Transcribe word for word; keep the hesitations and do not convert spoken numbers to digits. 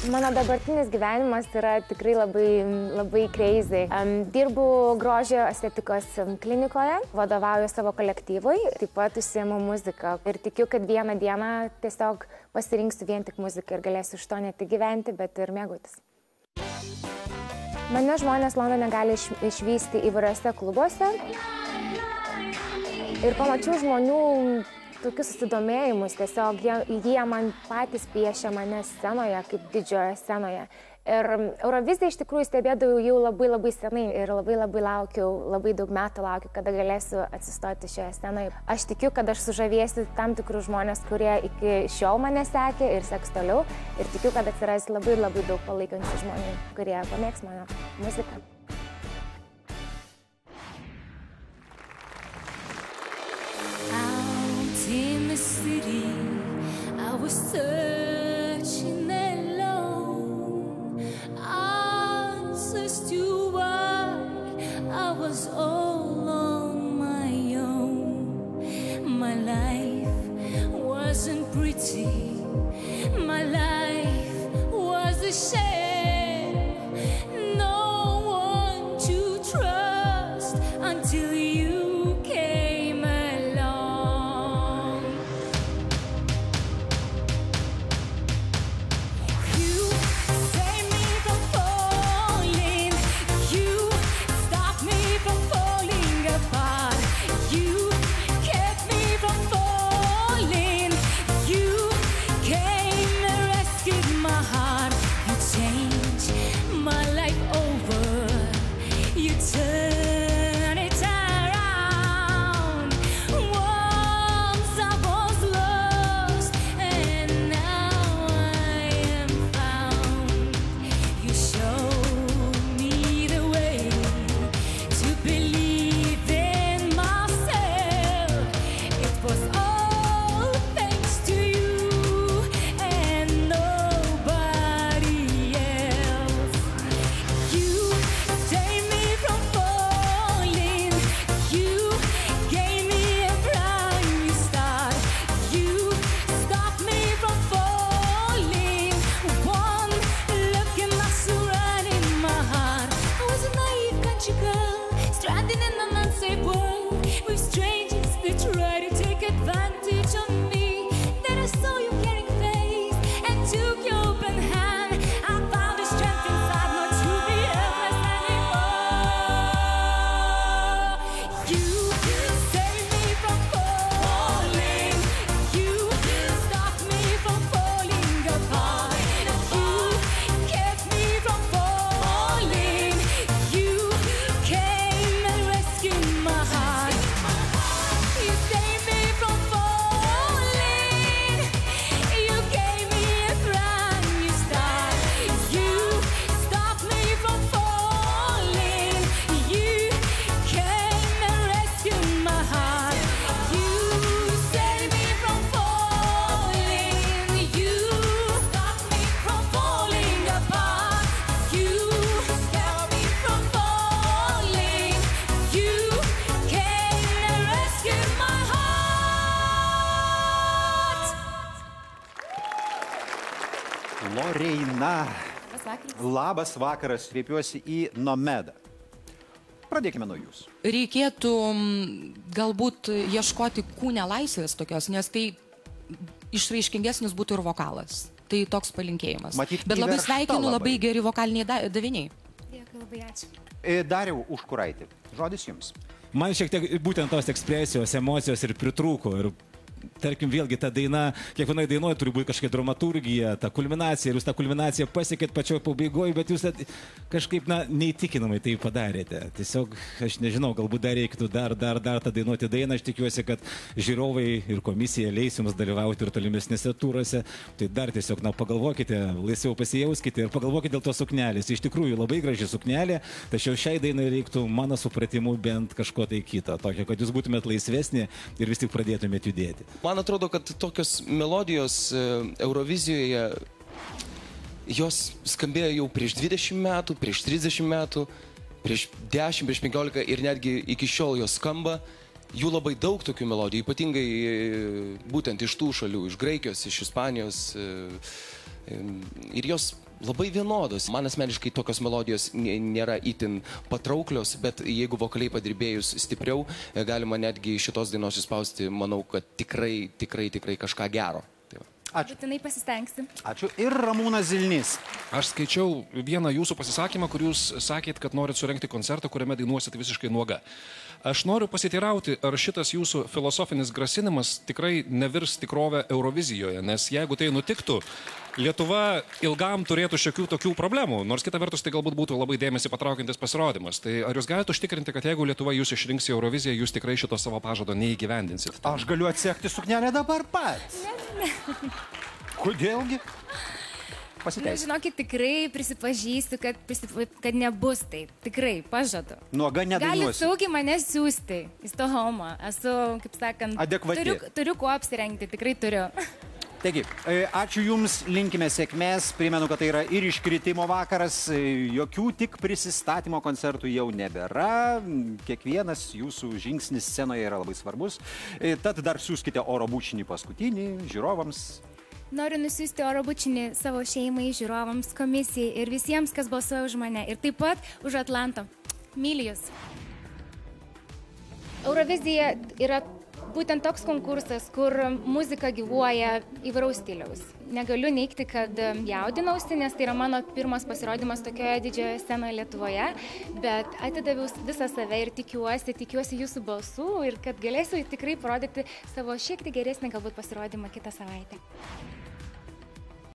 Mano dabartinis gyvenimas yra tikrai labai, labai crazy. Um, dirbu grožio estetikos klinikoje, vadovauju savo kolektyvui, taip pat užsiimu muziką ir tikiu, kad vieną dieną tiesiog pasirinksiu vien tik muziką ir galėsiu iš to ne tik gyventi, bet ir mėgautis. Mane žmonės Londone gali iš, išvysti įvairiuose klubuose ir pamačiau žmonių tokius susidomėjimus, tiesiog jie, jie man patys piešia mane scenoje, kaip didžioje scenoje. Ir Euroviziją iš tikrųjų stebėdavau jau labai labai senai ir labai labai laukiau, labai daug metų laukiu, kada galėsiu atsistoti šioje scenoje. Aš tikiu, kad aš sužavėsiu tam tikrus žmonės, kurie iki šiol mane sekė ir seks toliau. Ir tikiu, kad atsiras labai labai daug palaikančių žmonių, kurie pamėgs mano muziką. In the city, I was searching alone, answers to why I was all on my own. My life wasn't pretty, my life was a shame, no one to trust until you. Loreina. Labas vakaras, kreipiuosi į Nomedą. Pradėkime nuo jūsų. Reikėtų galbūt ieškoti kūne laisvės tokios, nes tai išraiškingesnis būtų ir vokalas. Tai toks palinkėjimas. Matyt, bet labai įveržta sveikinu, labai. labai geri vokaliniai daviniai. Dėkui, labai ačiū. Dariau Užkuraitį, žodis jums. Man šiek tiek būtent tos ekspresijos, emocijos ir pritrūko. Ir tarkim, vėlgi ta daina, kiekvienoje dainoje turi būti kažkokia dramaturgija, ta kulminacija, ir jūs tą kulminaciją pasiekėt pačioje pabaigoje, bet jūs kažkaip, na, neįtikinamai tai padarėte. Tiesiog, aš nežinau, galbūt dar reikėtų dar, dar, dar tą dainuoti dainą. Aš tikiuosi, kad žiūrovai ir komisija leis jums dalyvauti ir tolimesnėse turose. Tai dar tiesiog, na, pagalvokite, laisviau pasijauskite ir pagalvokite dėl tos suknelės. Iš tikrųjų, labai graži suknelė, tačiau šiai dainai reiktų, mano supratimu, bent kažko tai kito. Tokio, kad jūs būtumėt laisvesni ir vis tik pradėtumėt judėti. Man atrodo, kad tokios melodijos Eurovizijoje, jos skambėjo jau prieš dvidešimt metų, prieš trisdešimt metų, prieš dešimt, prieš penkiolika ir netgi iki šiol jos skamba. Jų labai daug tokių melodijų, ypatingai būtent iš tų šalių, iš Graikijos, iš Ispanijos. Ir jos labai vienodos. Man asmeniškai tokios melodijos nė- nėra itin patrauklios, bet jeigu vokaliai padirbėjus stipriau, e, galima netgi iš šitos dainos išspausti, manau, kad tikrai, tikrai, tikrai kažką gero. Tai va. Ačiū. Būtinai pasistengsiu. Ačiū. Ir Ramūnas Zilnys. Aš skaičiau vieną jūsų pasisakymą, kur jūs sakėt, kad norit surengti koncertą, kuriame dainuosit visiškai nuoga. Aš noriu pasiteirauti, ar šitas jūsų filosofinis grasinimas tikrai nevirs tikrovę Eurovizijoje, nes jeigu tai nutiktų, Lietuva ilgam turėtų šiokių tokių problemų, nors kita vertus tai galbūt būtų labai dėmesį patraukiantis pasirodymas. Tai ar jūs galite užtikrinti, kad jeigu Lietuva jūs išrinks į Euroviziją, jūs tikrai šito savo pažado neįgyvendinsit? Aš galiu atsekti suknelę dabar pats. Kodėlgi? Na, Pasiteisink. žinokit, tikrai prisipažįstu, kad, prisip... kad nebus taip. Tikrai, pažadu. Nuoga Gali nedainuosi. saugiai mane siūsti į Stokholmą. Esu, kaip sakant, Adekvati. turiu, turiu kuo apsirengti, tikrai turiu. Taigi, e, ačiū Jums, linkime sėkmės. Primenu, kad tai yra ir iškritimo vakaras. e, Jokių tik prisistatymo koncertų jau nebėra. Kiekvienas Jūsų žingsnis scenoje yra labai svarbus. E, Tad dar siūskite oro bučinį paskutinį žiūrovams. Noriu nusiųsti oro bučinį savo šeimai, žiūrovams, komisijai ir visiems, kas balsuoja už mane. Ir taip pat už Atlanto. Myliu Jūs. Eurovizija yra būtent toks konkursas, kur muzika gyvuoja įvairaus stiliaus. Negaliu neigti, kad jaudinausi, nes tai yra mano pirmas pasirodymas tokioje didžioje scenoje Lietuvoje, bet atidaviau visą save ir tikiuosi, tikiuosi jūsų balsų ir kad galėsiu tikrai parodyti savo šiek tiek geresnį galbūt pasirodymą kitą savaitę.